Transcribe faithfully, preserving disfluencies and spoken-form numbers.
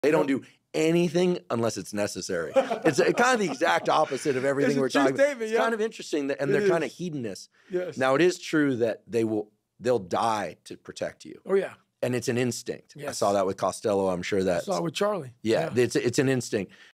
They don't do anything unless it's necessary. It's a, kind of the exact opposite of everything we're talking about. It's yeah. kind of interesting, that, and it they're is. kind of hedonists. Yes. Now, it is true that they will, they'll die to protect you. Oh, yeah. And it's an instinct. Yes. I saw that with Costello. I'm sure that. I saw it with Charlie. Yeah, yeah. It's, it's an instinct.